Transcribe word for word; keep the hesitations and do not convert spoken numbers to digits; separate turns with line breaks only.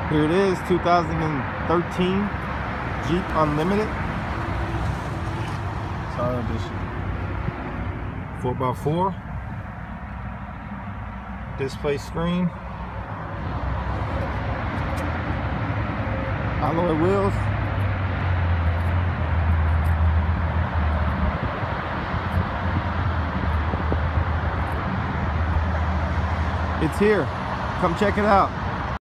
Here it is, two thousand thirteen Jeep Unlimited. Sorry, edition. four by four. Display screen. Alloy wheels. It's here. Come check it out.